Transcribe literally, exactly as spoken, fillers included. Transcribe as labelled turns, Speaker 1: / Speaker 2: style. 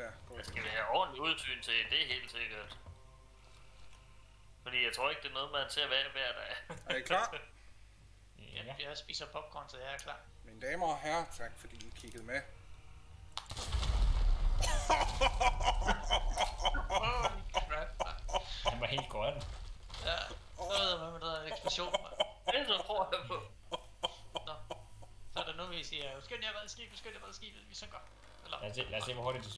Speaker 1: her.
Speaker 2: Det skal vi have ordentligt udsyn til, det er helt sikkert. Fordi jeg tror ikke, det er noget, man ser hver, hver dag.
Speaker 1: Er I klar?
Speaker 3: Ja. Jeg spiser popcorn, så jeg er klar.
Speaker 1: Mine damer og herrer, tak fordi I kiggede med.
Speaker 4: Han var helt grøn.
Speaker 3: Ja, så ved jeg med, der er en eksplosion.
Speaker 2: Det så tror jeg på.
Speaker 3: Nå, så er det nu, vi siger, skynd jer, hvad skib, skynd jer, hvad skib, vi synker. Eller,
Speaker 4: lad os se, lad os se hvor hurtigt